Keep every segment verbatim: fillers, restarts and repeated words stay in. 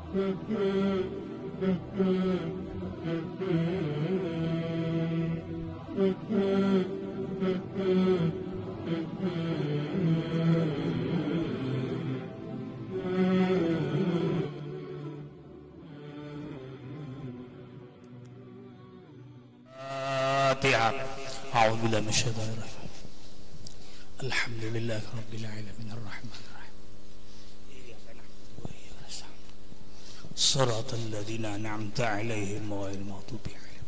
Fatihah. A'udzubillahi minasyaitonir rajim. Alhamdulillahi rabbil alamin arrahmanir rahim. Iyyaka na'budu wa iyyaka nasta'in. Shiratal ladzina an'amta 'alaihim ghairil maghdubi 'alaihim.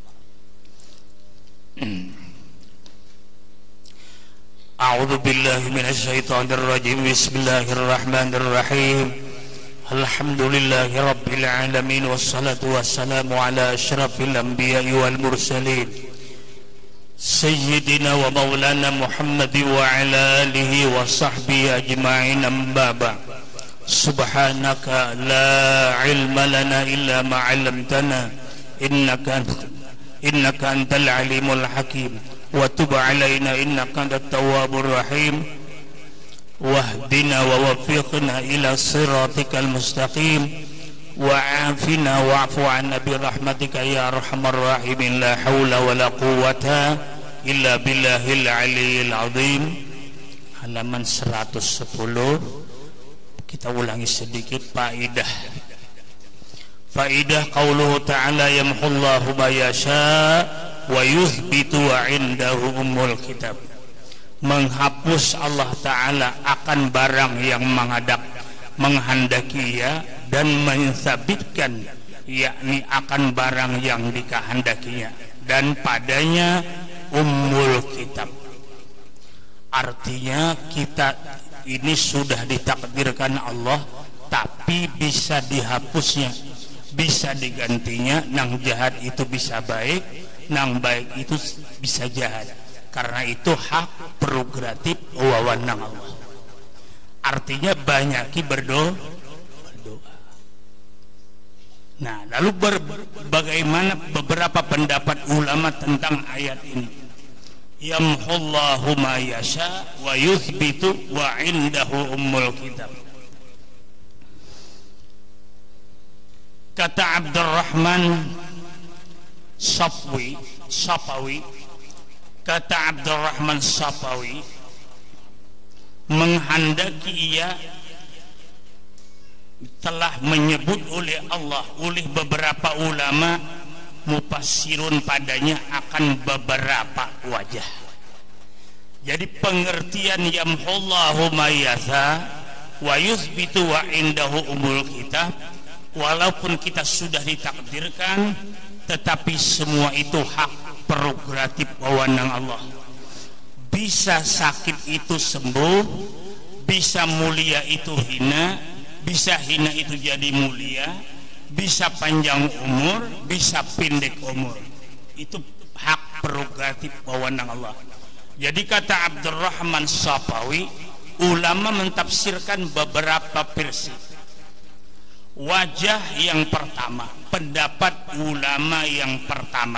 A'udzu billahi minasyaitonir rajim. Bismillahirrahmanirrahim. Alhamdulillahi rabbil alamin wassalatu wassalamu ala asyrafil anbiya'i wal mursalin Sayyidina wa maulana Muhammad wa ala alihi wa sahbihi ajma'in, amma ba'd. Subhanaka la ilma lana illa ma 'allamtana innaka innaka antal alimul hakim wa tub alaina innaka antat tawwabur rahim wahdina wa waffiqna ila siratikal mustaqim wa'afina wa'fu 'anna bi rahmatika ya arhamar rahimin. La haula wa la quwwata illa billahil aliyil azim. Halaman seratus sepuluh. Kita ulangi sedikit faidah. Faidah qauluhu ta'ala yamhullahu ma yasha wa yuthbitu wa indahu ummul kitab. Menghapus Allah Ta'ala akan barang yang menghadap menghendaki ya, dan mensabitkan yakni akan barang yang dikehendakinya, dan padanya ummul kitab. Artinya kita ini sudah ditakdirkan Allah, tapi bisa dihapusnya, bisa digantinya. Nang jahat itu bisa baik, nang baik itu bisa jahat. Karena itu hak prerogatif wewenang Allah. Artinya banyaki berdoa, berdoa. Nah, lalu ber, bagaimana beberapa pendapat ulama tentang ayat ini? Yamhullahu ma yasha wa yuthbitu wa indahu ummul kitab. Kata Abdurrahman Safwi, Safawi, kata Abdurrahman Safawi, menghendaki ia telah menyebut oleh Allah, oleh beberapa ulama mufassirun padanya akan beberapa wajah. Jadi pengertian yamhullahu ma yasha wa yuthbitu wa indahu ummul kitab, walaupun kita sudah ditakdirkan, tetapi semua itu hak prerogatif wewenang Allah. Bisa sakit itu sembuh, bisa mulia itu hina, bisa hina itu jadi mulia, bisa panjang umur, bisa pendek umur. Itu hak prerogatif wewenang Allah. Jadi kata Abdurrahman Safawi, ulama mentafsirkan beberapa versi. Wajah yang pertama, pendapat ulama yang pertama,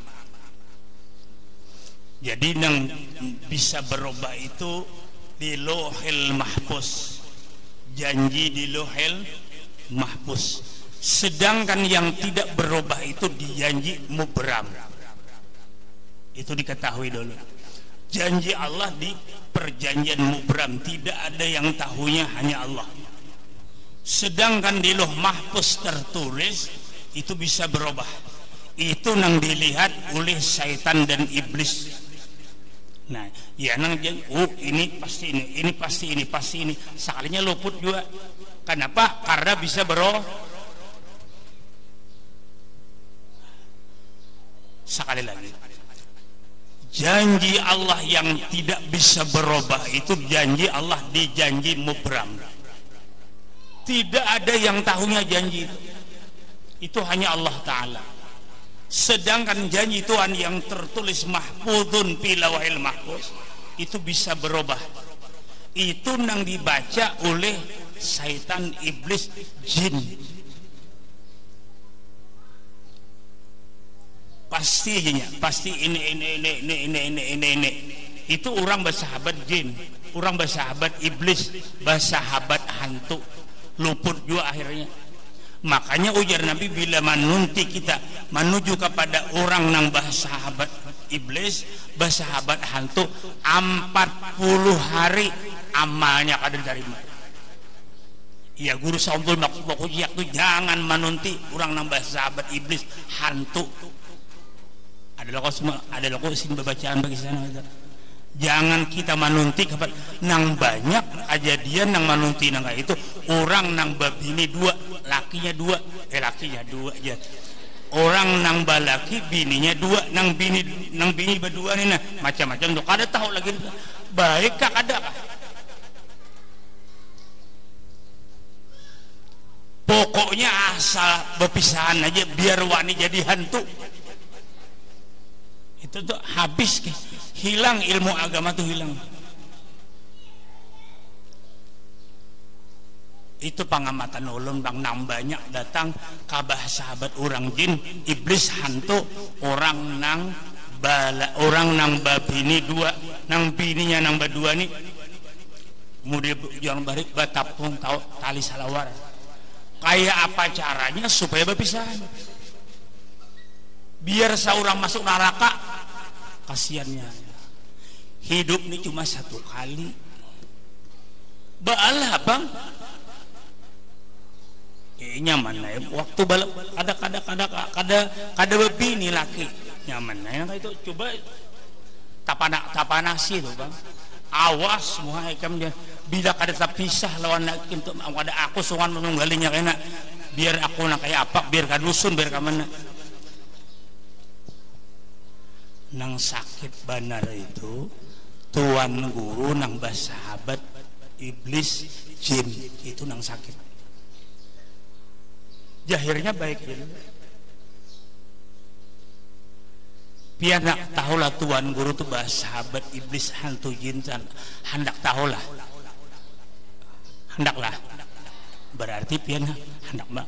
jadi yang bisa berubah itu di Lauhil Mahfuz, janji di Lauhil Mahfuz. Sedangkan yang tidak berubah itu di janji mubram. Itu diketahui dulu. Janji Allah di perjanjian mubram, tidak ada yang tahunya, hanya Allah. Sedangkan di Lauh Mahfuz tertulis itu bisa berubah. Itu yang dilihat oleh syaitan dan iblis. Nah, ya nang oh ini pasti ini, ini pasti ini, pasti ini. Sekalinya luput juga. Kenapa? Karena bisa berubah. Sekali lagi, janji Allah yang tidak bisa berubah itu janji Allah di janji mubram. Tidak ada yang tahunya janji itu. Itu hanya Allah Ta'ala. Sedangkan janji Tuhan yang tertulis mahfudun fi lauhil mahfuz itu bisa berubah. Itu yang dibaca oleh syaitan, iblis, jin. Pastinya, pasti ini ini ini ini ini ini ini ini. Itu orang bersahabat jin, orang bersahabat iblis, bersahabat hantu. Luput juga akhirnya. Makanya ujar Nabi, bila manunti kita menuju kepada orang nang bersahabat iblis, bersahabat hantu, empat puluh hari amalnya kada dari mana. Ya guru sampul pokoknya tuh jangan menunti orang nang bersahabat iblis hantu. Adalah kau semua, adalah kau sini bacaan bagi sana. Jangan kita manunti kepada nang banyak kejadian nang manunti nang kayak itu orang nang babini dua, lakinya dua, eh lakinya dua aja. Orang nang balaki bininya dua, nang bini nang bini berdua nih nah macam-macam tuh kada tahu lagi baik kah kada kah. Pokoknya asal berpisahan aja biar wani jadi hantu. Itu tuh habis ke. Hilang ilmu agama tuh hilang. Itu pengamatan ulun bang nang banyak datang kabah sahabat orang jin iblis hantu orang nang bala orang nang babini dua nang bininya nang berdua nih mudah jangan balik batapung tahu tali salawar kayak apa caranya supaya berpisahan biar seorang masuk neraka kasihannya hidup ini cuma satu kali baalah bang nyaman ya waktu balap kada kada kada kada kada bebini laki nyaman ya itu coba tapana tapanasi tuh bang awas semua ikam dia bila kada terpisah lawan laki untuk ada aku sungan menunggalinya kena biar aku nak kayak apa biar kadusun biar kamana nang sakit banar itu tuan guru nang bersahabat iblis jin itu nang sakit jahirnya baik gitu. Biar nak tahulah tuan guru tuh bersahabat iblis hantu jin hendak tahulah hendaklah berarti pian hendak mbak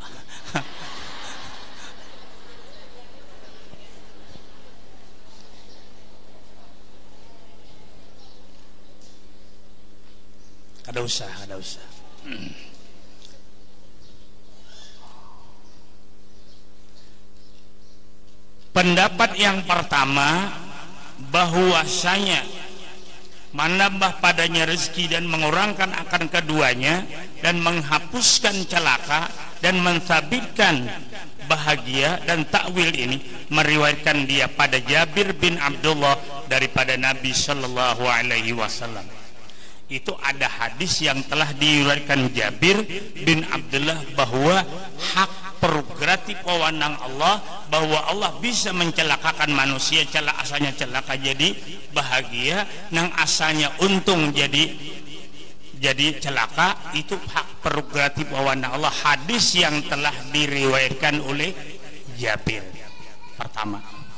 kada usah kada usah pendapat yang pertama bahwasanya menambah padanya rezeki dan mengurangkan akan keduanya dan menghapuskan celaka dan mensabitkan bahagia dan takwil ini meriwayatkan dia pada Jabir bin Abdullah daripada Nabi Shallallahu Alaihi Wasallam. Itu ada hadis yang telah diriwayatkan Jabir bin Abdullah bahwa hak prerogatif wewenang Allah bahwa Allah bisa mencelakakan manusia celaka asalnya celaka jadi bahagia nang asalnya untung jadi jadi celaka itu hak prerogatif wewenang Allah hadis yang telah diriwayatkan oleh Jabir pertama.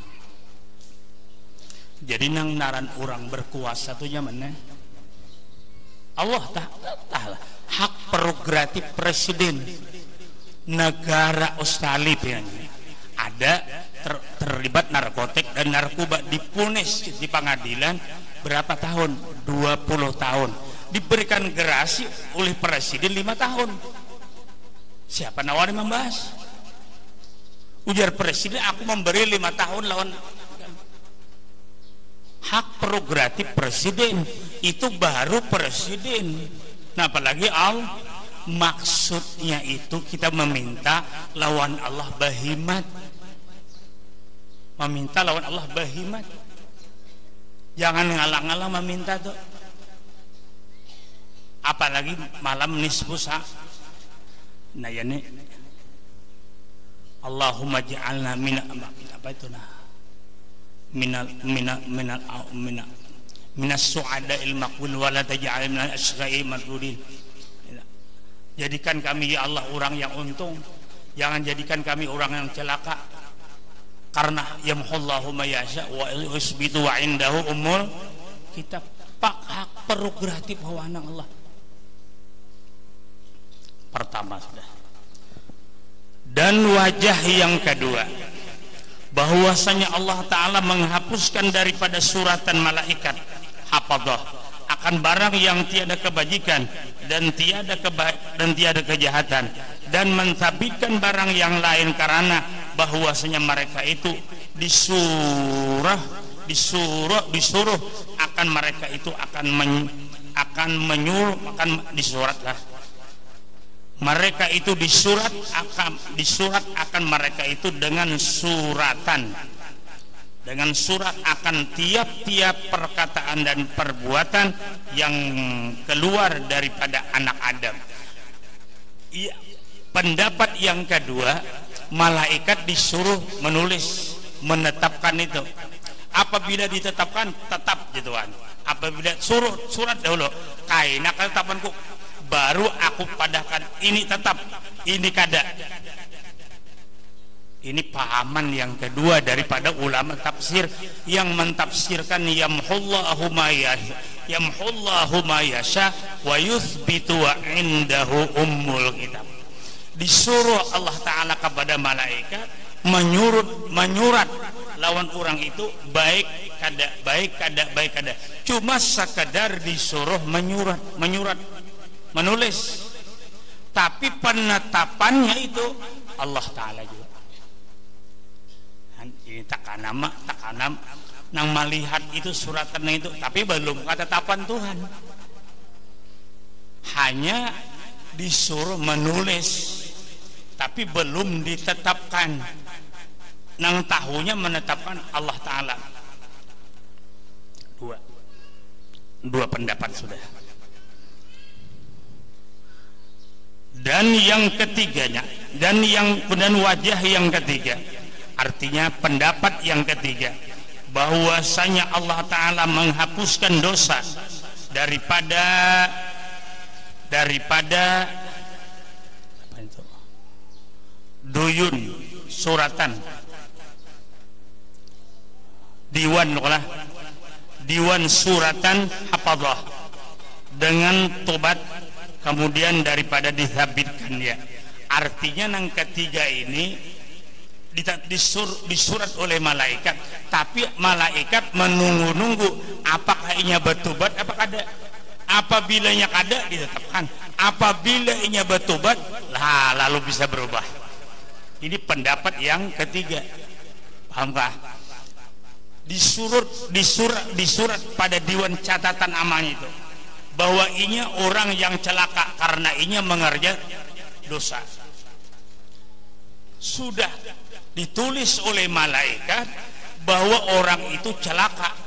Jadi nang naran orang berkuasa tuh mana Allah Ta'ala hak prerogatif presiden negara Australia ada ter, terlibat narkotik dan narkoba dipunis di pengadilan berapa tahun dua puluh tahun diberikan gerasi oleh presiden lima tahun siapa nawari membahas ujar presiden aku memberi lima tahun lawan hak prerogatif presiden itu baru presiden nah apalagi Allah maksudnya itu kita meminta lawan Allah bahimat meminta lawan Allah bahimat jangan ngalang-ngalang meminta tuh apalagi malam nisfu sa nah ya nih Allahumma ja'alna min apa itu nah minal minal minal minal minas su'ada'il maqbul wa la taj'al minal asgha'il madrudin jadikan kami ya Allah orang yang untung jangan jadikan kami orang yang celaka karena yamhullahu ma yasha wa yusbitu wa indahu umul kita pak hak prerogatif wewenang Allah pertama sudah dan wajah yang kedua bahwasanya Allah Ta'ala menghapuskan daripada suratan malaikat hafadzah akan barang yang tiada kebajikan dan tiada keba dan tiada kejahatan dan mensabitkan barang yang lain karena bahwasanya mereka itu disuruh disuruh disuruh akan mereka itu akan men, akan menyuruh akan disuratlah mereka itu disurat akan disurat akan mereka itu dengan suratan dengan surat akan tiap-tiap perkataan dan perbuatan yang keluar daripada anak Adam. Iya, pendapat yang kedua, malaikat disuruh menulis, menetapkan itu. Apabila ditetapkan, tetap gituan. Apabila suruh surat dahulu, kaina ketetapanku, baru aku padahkan ini tetap, ini kada. Ini pahaman yang kedua daripada ulama tafsir yang mentafsirkan yamhullahu ma yasha yamhullahu ma yasha wa yuthbitu wa indahu ummul kitab. Disuruh Allah Ta'ala kepada malaikat menyurat menyurat lawan orang itu baik kada baik kada baik kada, cuma sekadar disuruh menyurat menyurat menulis, tapi penetapannya itu Allah Ta'ala juga. Ini takanama takanam nang melihat itu suratan itu, tapi belum ketetapan Tuhan, hanya disuruh menulis tapi belum ditetapkan. Nang tahunya menetapkan Allah Ta'ala. Dua dua pendapat sudah. Dan yang ketiganya, dan yang dan wajah yang ketiga, artinya pendapat yang ketiga, bahwasanya Allah Ta'ala menghapuskan dosa daripada daripada apa itu? Duyun, suratan, diwan lah, diwan suratan hafadzah, dengan tobat kemudian daripada disabitkan dia. Artinya yang ketiga ini Disur, disurat oleh malaikat, tapi malaikat menunggu-nunggu apakah inya bertobat apakah ada. Apabila inya ada ditetapkan, apabila inya bertobat lah lalu bisa berubah. Ini pendapat yang ketiga, pahamkah? Disurat disurat disurat pada diwan catatan amal itu bahwa inya orang yang celaka karena inya mengerjakan dosa. Sudah ditulis oleh malaikat bahwa orang itu celaka,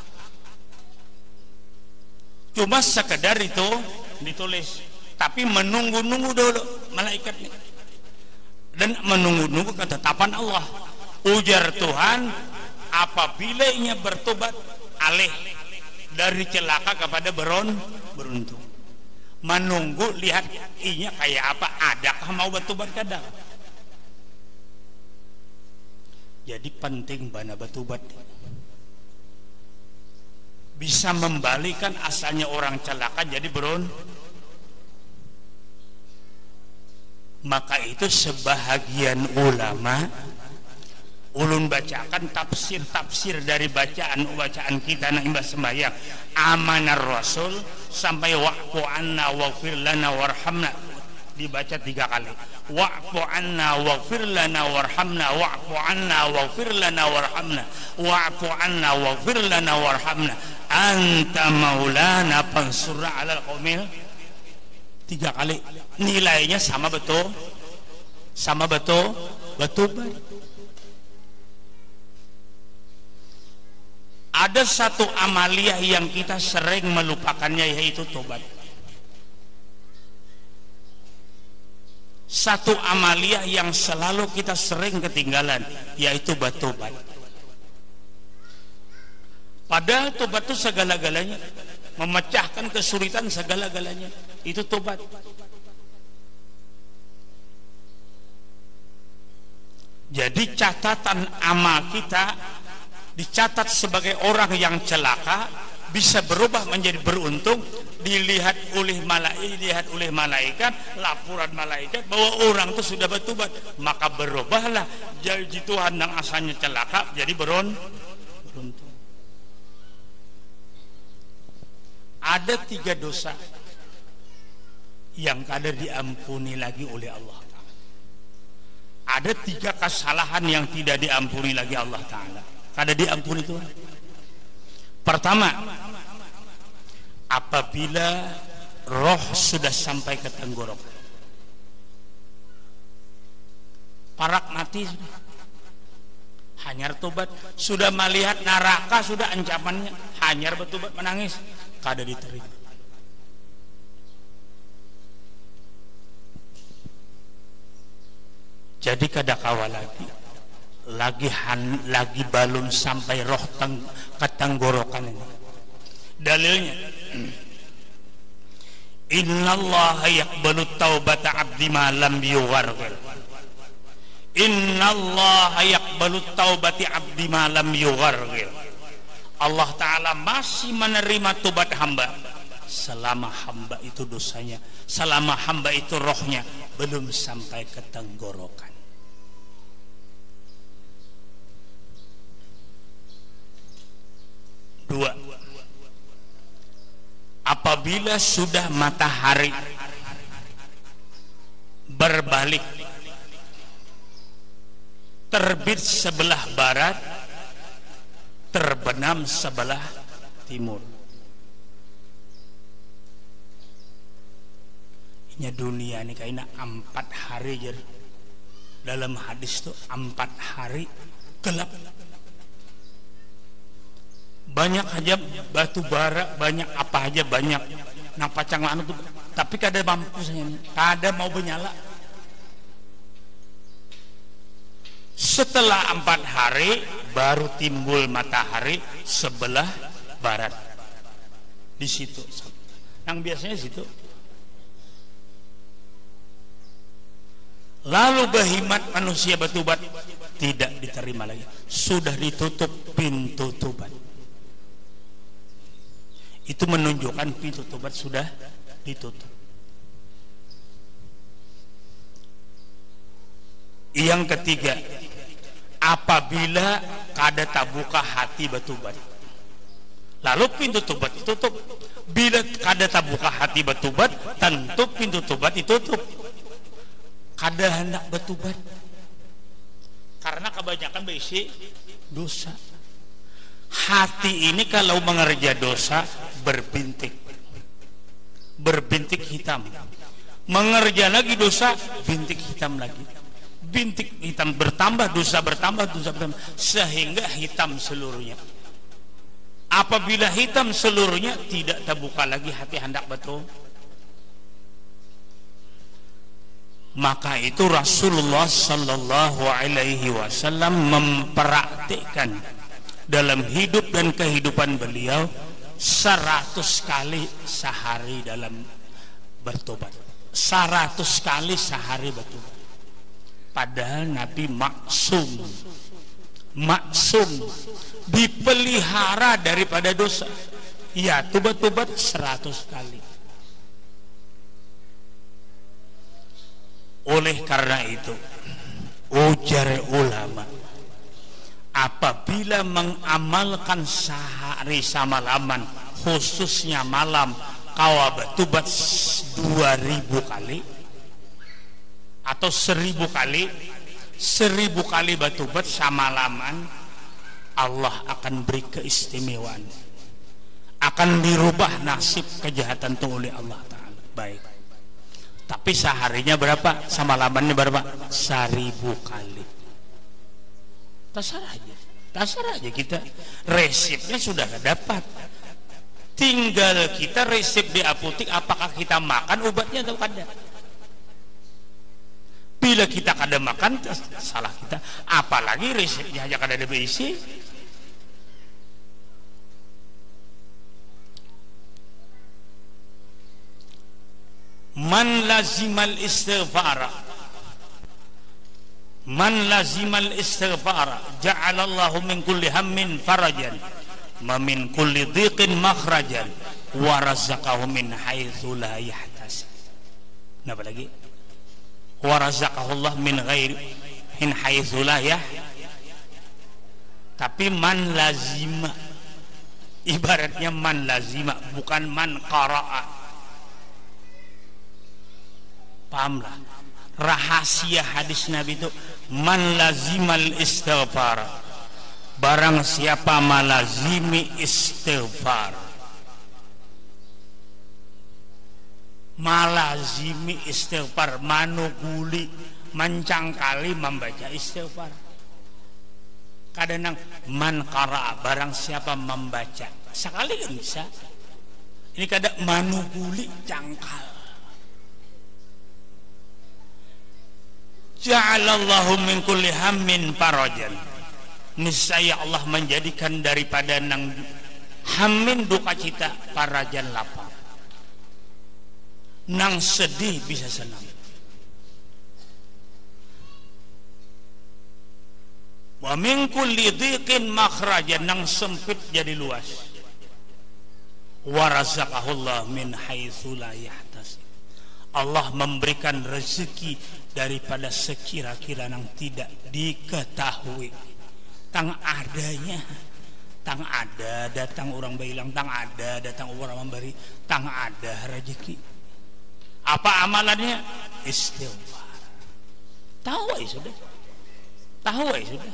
cuma sekedar itu ditulis, tapi menunggu-nunggu dulu malaikat nih, dan menunggu-nunggu ketetapan Allah. Ujar Tuhan, apabila ia bertobat alih dari celaka kepada beron beruntung. Menunggu lihat inya kayak apa, adakah mau bertobat kadang. Jadi penting bana bertobat, bisa membalikan asalnya orang celaka jadi beron. Maka itu sebahagian ulama ulun bacakan tafsir-tafsir dari bacaan-bacaan kita nang imbas sembahyang amanar rasul sampai wa'fu anna waghfir lana warhamna, dibaca tiga kali. Wa'fu anna waghfir lana warhamna, wa'fu anna waghfir lana warhamna, wa'fu anna waghfir lana warhamna, anta maulana fansurna 'alal qaumil. Tiga kali, nilainya sama betul, sama betul, betul. Ada satu amaliyah yang kita sering melupakannya, yaitu tobat. Satu amaliyah yang selalu kita sering ketinggalan, yaitu bertobat. Padahal tobat itu segala-galanya, memecahkan kesulitan segala-galanya, itu tobat. Jadi catatan amal kita dicatat sebagai orang yang celaka, bisa berubah menjadi beruntung, dilihat oleh malaikat, dilihat oleh malaikat, laporan malaikat bahwa orang itu sudah bertobat, maka berubahlah jadi Tuhan yang asalnya celaka jadi beron beruntung. Ada tiga dosa yang kada diampuni lagi oleh Allah. Ada tiga kesalahan yang tidak diampuni lagi Allah Ta'ala. Kada diampuni itu. Pertama, apabila roh sudah sampai ke tenggorokan, parak mati sudah, hanyar tobat, sudah melihat neraka, sudah ancamannya, hanyar bertobat menangis, kada diterima. Jadi kada kawal lagi, lagi han, lagi balum sampai roh teng, ke tenggorokan ini. Dalilnya, Innallaha yaqbalu taubata abdi ma lam yugharghir. Innallaha yaqbalu taubati abdi ma lam yugharghir. Allah Ta'ala masih menerima tobat hamba selama hamba itu dosanya, selama hamba itu rohnya belum sampai ke tenggorokan. Dua, apabila sudah matahari berbalik, terbit sebelah barat, terbenam sebelah timur. Ini dunia ini kayaknya empat hari jer. Dalam hadis tuh empat hari gelap. Banyak aja batu bara, banyak apa aja, banyak nah pacang lanu tuh, tapi kada mampu saya ini, kada mau menyala. Setelah empat hari baru timbul matahari sebelah barat. Di situ, yang biasanya situ. Lalu bahimat manusia bertobat tidak diterima lagi, sudah ditutup pintu tobat. Itu menunjukkan pintu tobat sudah ditutup. Yang ketiga, apabila kada tabuka hati bertobat, lalu pintu tobat ditutup. Bila kada tabuka hati bertobat, tentu pintu tobat ditutup. Kada hendak bertobat karena kebanyakan berisi dosa. Hati ini kalau mengerja dosa berbintik, berbintik hitam. Mengerja lagi dosa, bintik hitam lagi. Bintik hitam bertambah, dosa bertambah, dosa bertambah, sehingga hitam seluruhnya. Apabila hitam seluruhnya, tidak terbuka lagi hati hendak betul. Maka itu Rasulullah Sallallahu Alaihi Wasallam mempraktikkan dalam hidup dan kehidupan beliau seratus kali sehari dalam bertobat, seratus kali sehari bertobat. Padahal Nabi maksum, maksum, dipelihara daripada dosa. Ya, tobat-tobat seratus kali. Oleh karena itu, ujar ulama, apabila mengamalkan sehari samalaman, khususnya malam, kau bertobat dua ribu kali atau seribu kali, seribu kali bertobat samalaman, Allah akan beri keistimewaan, akan dirubah nasib kejahatan itu oleh Allah Ta'ala. Baik, tapi seharinya berapa? Samalamannya berapa? Seribu kali. Tasar aja, tasar aja kita, resepnya sudah dapat. Tinggal kita resep di apotek, apakah kita makan obatnya atau kada. Bila kita kada makan, salah kita. Apalagi resepnya aja kada ada berisi. Man lazimal istighfara, man lazimal istighfara ja'alallahu min kulli hammin farajan wa min kulli dhiqin makhrajan wa razaqahu min haitsu la yahtasib. Napa lagi? Wa razaqahu Allah min ghairi min haitsu la yah. Tapi man lazima, ibaratnya man lazima, bukan man qara'a. Pahamlah, rahasia hadis Nabi itu man lazimal istighfar, barang siapa malazimi istighfar, malazimi istighfar, manuguli mencangkali membaca istighfar. Kadang man qara, barang siapa membaca sekali kan bisa. Ini kadang manuguli cangkal. Ja'alallahu min kulli hammin farajan, niscaya Allah menjadikan daripada nang hammin duka cita farajan lapang, nang sedih bisa senang. Wa min kulli dhiqin makhrajan, nang sempit jadi luas. Wa razaqahullah min haitsu la yahtasib, Allah memberikan rezeki daripada sekira-kira yang tidak diketahui. Tang adanya, tang ada datang orang bilang, tang ada datang orang memberi, tang ada rezeki. Apa amalannya? Istighfar. Tahu ya sudah, tahu ya sudah.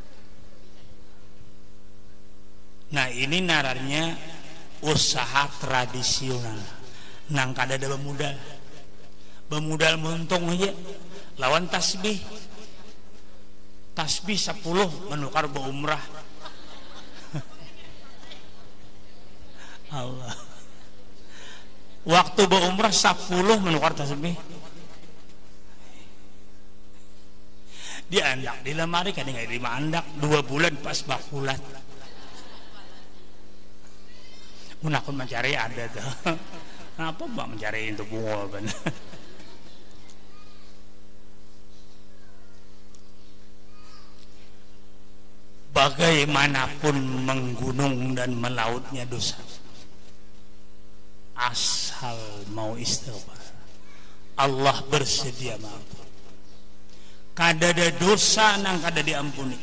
Nah ini nararnya usaha tradisional, nang kada ada bemudal, bemudal muntung aja, lawan tasbih, tasbih sepuluh menukar berumrah. Allah, waktu berumrah sepuluh menukar tasbih, dia andak di lemari kan nggak lima andak, dua bulan pas bakulat. Munakun mencari ada tuh. Kenapa mbak mencari itu bunga kan? Bagaimanapun menggunung dan melautnya dosa, asal mau istighfar, Allah bersedia maaf. Kada ada dosa nang kada diampuni.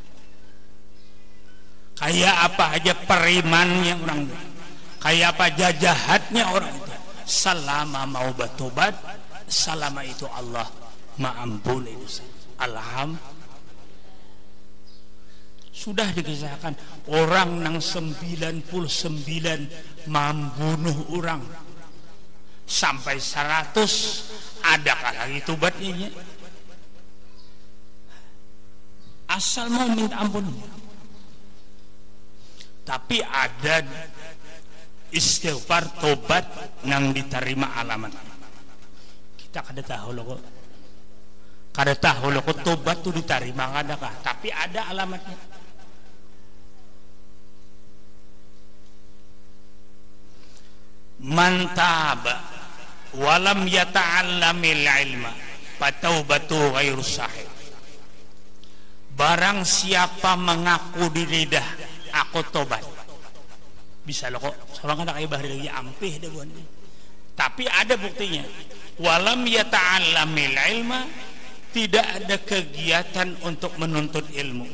Kayak apa aja perimannya orang itu, kayak apa jajahatnya orang itu, selama mau bertobat, selama itu Allah mengampuni dosa. Alhamdulillah. Sudah dikisahkan orang nang sembilan puluh sembilan membunuh orang sampai seratus, adakah lagi tobatnya? Asal mau minta ampun. Tapi ada istighfar tobat yang diterima alamat. Kita kada tahu loh kok, kada tahu loh kok tobat itu diterima kadakah? Tapi ada alamatnya. Man taba walam yata'allamil ilma fataubatu ghairu sahih. Barang siapa mengaku di lidah aku tobat, bisa loh kok, seorang kan kayak bahari lagi ampih deh buan. Tapi ada buktinya. Walam yata'allamil ilma, tidak ada kegiatan untuk menuntut ilmu.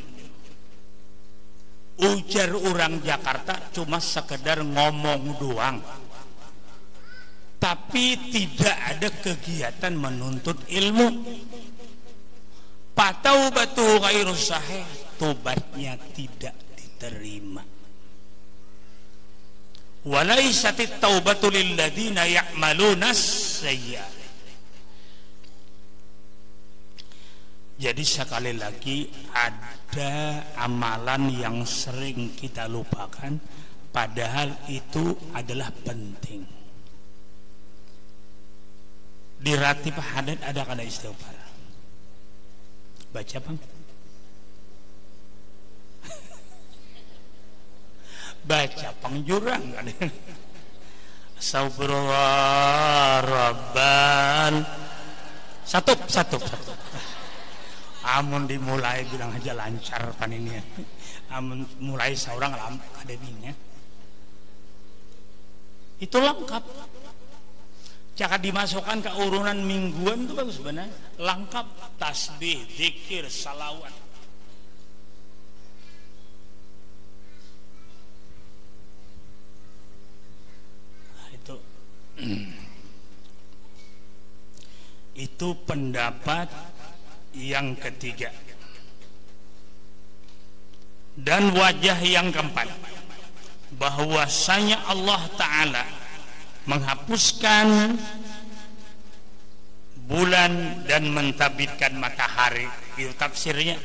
Ujar orang Jakarta cuma sekedar ngomong doang, tapi tidak ada kegiatan menuntut ilmu. Pataubatu ghairu sahih, tobatnya tidak diterima. Walaisatit taubatu lilladzina ya'maluna sayyi'at. Jadi sekali lagi ada amalan yang sering kita lupakan, padahal itu adalah penting. Di ratib hadat ada kada istighfar. Baca bang. Baca pengjurang kan. Astagfirullah Rabban. Satu, satu, satu. Amun dimulai bilang aja lancar pan ini. Amun mulai seorang lam akademinya. Itu lengkap. Jangan dimasukkan ke urunan mingguan itu bagus sebenarnya. Lengkap, tasbih, zikir, salawat. Nah, itu Itu pendapat yang ketiga. Dan wajah yang keempat, bahwasanya Allah Ta'ala menghapuskan bulan dan mentadbirkan matahari. Itu tafsirnya.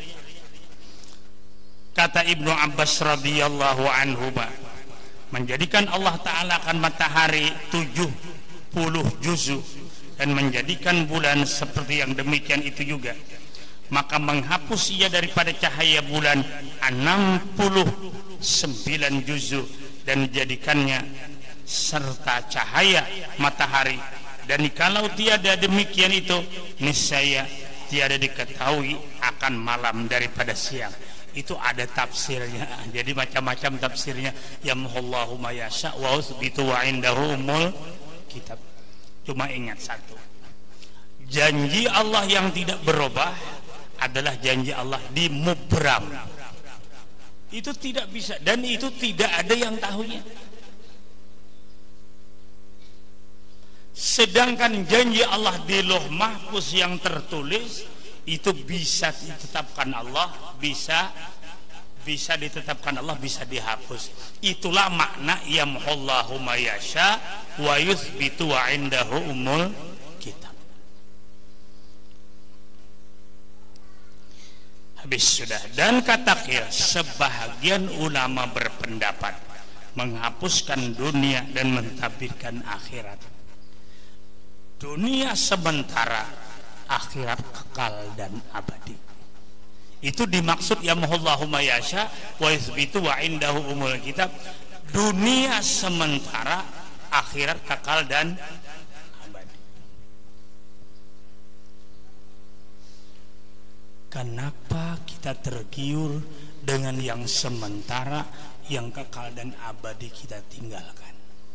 Kata Ibnu Abbas radhiyallahu anhu, menjadikan Allah Ta'ala akan matahari tujuh puluh juzu dan menjadikan bulan seperti yang demikian itu juga, maka menghapus ia daripada cahaya bulan enam puluh sembilan juzu dan menjadikannya serta cahaya matahari. Dan kalau tiada demikian itu, niscaya tiada diketahui akan malam daripada siang. Itu ada tafsirnya. Jadi macam-macam tafsirnya. Yamhullahu ma yasha wa uthbitu wa indahu umul kitab. Cuma ingat satu, janji Allah yang tidak berubah adalah janji Allah di mubram. Itu tidak bisa, dan itu tidak ada yang tahunya. Sedangkan janji Allah di Lauh Mahfuz yang tertulis itu bisa ditetapkan Allah, bisa bisa ditetapkan Allah, bisa dihapus. Itulah makna yamhullahu ma yasha wa yuthbitu wa indahu umul kitab. Habis sudah. Dan kata qiyas, sebahagian ulama berpendapat menghapuskan dunia dan mentadbirkan akhirat. Dunia sementara, akhirat kekal dan abadi. Itu dimaksud yamhullahu ma yasha wa yuthbitu wa indahu umul kitab. Dunia sementara, akhirat kekal dan abadi. Kenapa kita tergiur dengan yang sementara, yang kekal dan abadi kita tinggalkan?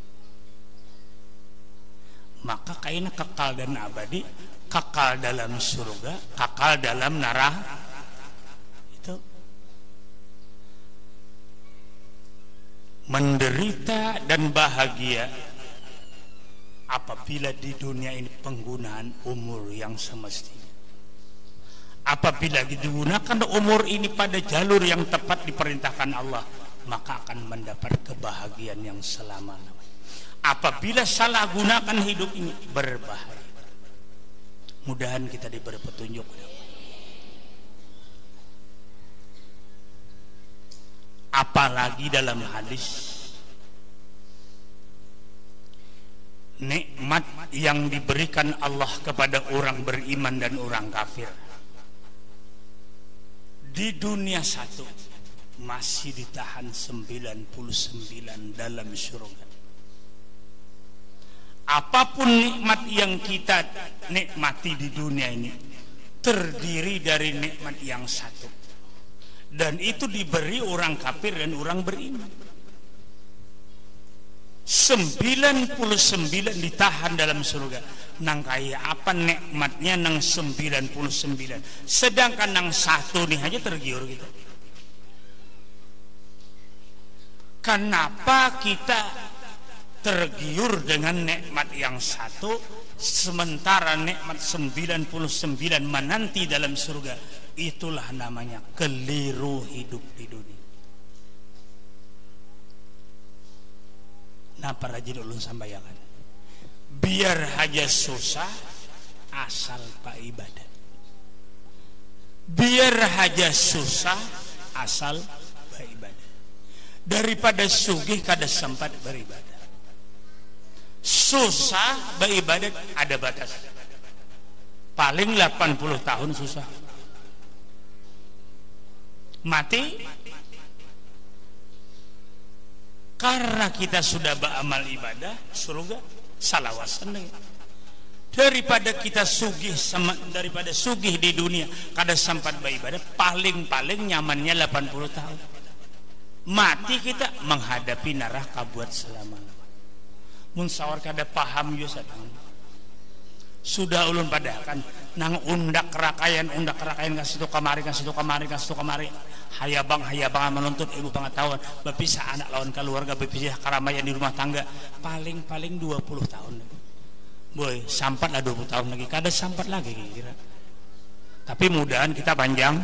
Maka kayaknya kekal dan abadi, kekal dalam surga, kekal dalam neraka. Itu menderita dan bahagia apabila di dunia ini penggunaan umur yang semestinya. Apabila digunakan umur ini pada jalur yang tepat diperintahkan Allah, maka akan mendapat kebahagiaan yang selama-lamanya. Apabila salah gunakan hidup ini, berbahaya. Mudahan kita diberi petunjuk. Apalagi dalam hadis, nikmat yang diberikan Allah kepada orang beriman dan orang kafir di dunia satu masih ditahan sembilan puluh sembilan dalam surga. Apapun nikmat yang kita nikmati di dunia ini terdiri dari nikmat yang satu, dan itu diberi orang kafir dan orang beriman. sembilan puluh sembilan ditahan dalam surga. Nang kaya apa nikmatnya nang sembilan puluh sembilan, sedangkan nang satu nih aja tergiur gitu. Kenapa kita tergiur dengan nikmat yang satu, sementara nikmat sembilan puluh sembilan menanti dalam surga? Itulah namanya keliru hidup di dunia. Nah, para jin ulun sambayangan, biar aja susah asal pak ibadah. Biar aja susah asal pak ibadah. Daripada sugih kada sempat beribadah. Susah beribadat ada batas. Paling delapan puluh tahun susah. Mati karena kita sudah beramal ibadah, surga salawasan. Daripada kita sugih sama, daripada sugih di dunia kada sempat beribadah, paling-paling nyamannya delapan puluh tahun. Mati kita menghadapi neraka buat selama-lamanya. Mun sawar kada paham yo sadang. Sudah ulun padakan nang undak rakayan undak rakayan kasih tu kamari kasih tu kamari kasih tu kamari. Hayabang hayabang menuntut ibu pengetahuan, berpisah anak lawan keluarga, berpisah keramaian di rumah tangga, paling-paling dua puluh tahun. boy sampat lah dua puluh tahun lagi, kada sampat lagi kira. Tapi mudahan kita panjang.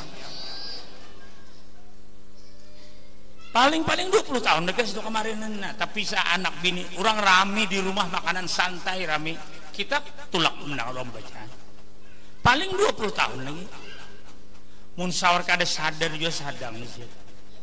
Paling-paling dua puluh tahun lagi itu kemarin. Nah, tapi sa anak bini orang rame di rumah, makanan santai rame, kita tulak menang orang bacaan. Paling dua puluh tahun lagi. Mun sawar kada sadar juga sadang di situ.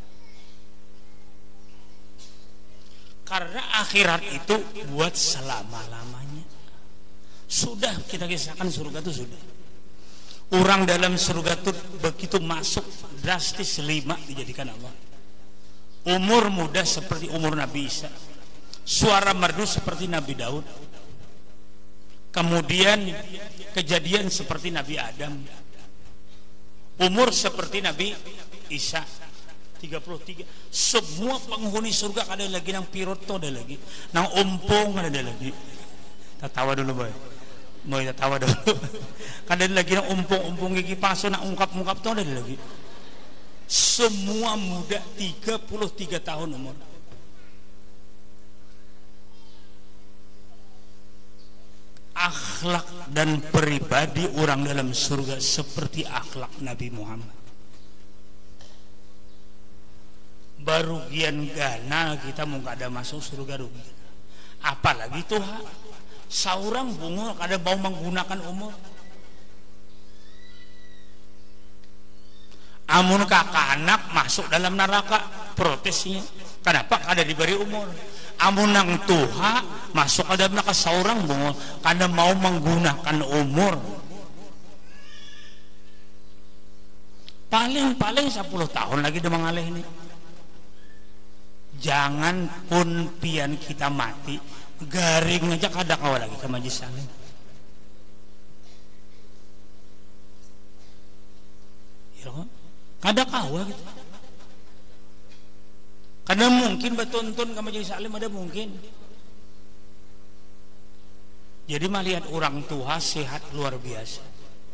Karena akhirat itu buat selama-lamanya. Sudah kita kisahkan surga itu sudah. Orang dalam surga itu begitu masuk drastis lima dijadikan Allah. Umur muda seperti umur Nabi Isa. Suara merdu seperti Nabi Daud. Kemudian kejadian seperti Nabi Adam. Umur seperti Nabi Isa. tiga puluh tiga. Semua penghuni surga ada lagi nang piroto, ada lagi nang ompong, ada lagi. Tertawa dulu boy, boy tertawa dulu. Ada lagi nang ompong-ompong gigi paso nang ungkap-ungkap tuh ada lagi. Semua muda tiga puluh tiga tahun umur. Akhlak dan pribadi orang dalam surga seperti akhlak Nabi Muhammad. Barugian gana kita mau ada masuk surga rugi. Apalagi tuh seorang bunga kada mau menggunakan umur. Amun kakak anak masuk dalam neraka, protesnya kenapa kada diberi umur. Amun nang tuha masuk ke dalam neraka seorang bunga kada mau menggunakan umur. Paling-paling sepuluh tahun lagi dia mengalih ini. Jangan pun pian kita mati garing aja kada kawa lagi ke majlis salim. Ya, kada kawa gitu. Kada mungkin bertuntun ke majlis salim, ada mungkin. Jadi melihat orang tua sehat luar biasa.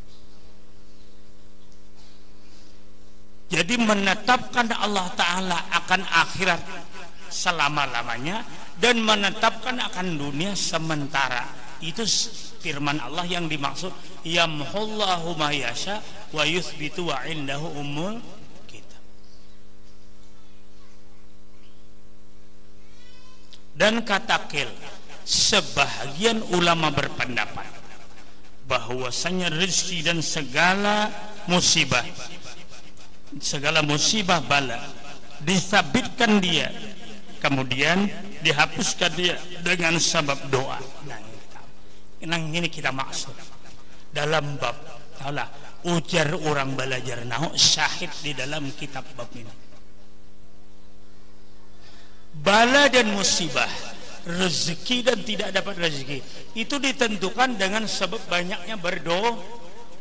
Jadi menetapkan Allah Ta'ala akan akhirat selama-lamanya dan menetapkan akan dunia sementara. Itu firman Allah yang dimaksud yamhullahu ma yasha wa yuthbitu wa indahu ummul kitab. Dan kata kil, sebahagian ulama berpendapat bahwasanya rezeki dan segala musibah, segala musibah bala disabitkan dia, kemudian dihapuskan dia dengan sebab doa. Nah, nah ini kita maksud dalam bab Allah ujar orang belajar nahu syahid di dalam kitab bab ini. Bala dan musibah, rezeki dan tidak dapat rezeki itu ditentukan dengan sebab banyaknya berdoa.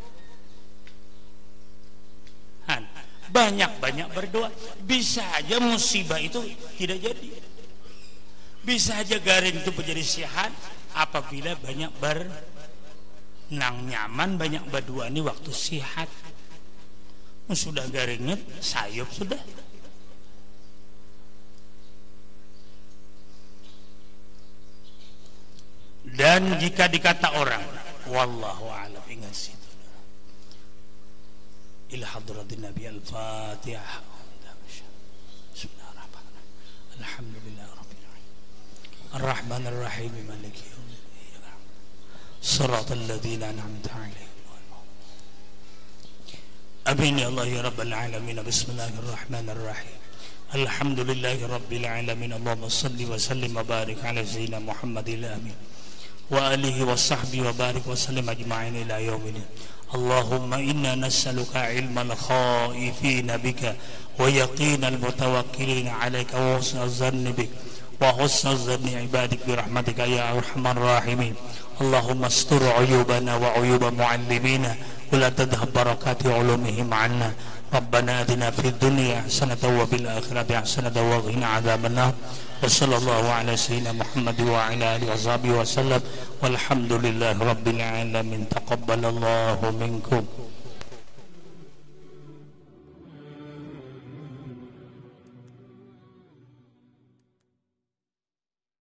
Banyak-banyak berdoa, bisa aja musibah itu tidak jadi, bisa aja garing itu menjadi sehat apabila banyak ber nang nyaman, banyak berdoa ini waktu sehat. Sudah garingnya sayup sudah. Dan jika dikata orang wallahu a'lam, ingat situ ila hadratin Nabi al-Fatihah. Bismillahirrahmanirrahim. Alhamdulillahirabbil alamin. Arrahmanir rahim maliki yaumiddin. Shiratal ladzina an'amta 'alaihim. Amin ya Allah ya rabbal alamin. Bismillahirrahmanirrahim. Alhamdulillahirabbil alamin. Allahumma shalli wa sallim wa barik ala sayyidina Muhammadil amin wa alihi wa sahbihi wa barik wa sallim ajma'in ila yaumil. Allahumma inna nas'aluka ilmal khaifina bika wa yaqinal mutawakkilina alaika wa husnal zanni bik wa husnal zanni ibadik birahmatika ya arhamar rahimin. Allahumma astur uyubana wa uyuba muallimina wa la tadhhab barakati ulumihim 'anna. Rabbana atina fid dunya hasanatan wa fil akhirati hasanatan wa qina adzabannar. Wa sallallahu ala sayyidina Muhammad wa ala alihi wa sahbihi wa sallam. Walhamdulillahi rabbil alamin. Taqabbalallahu minkum.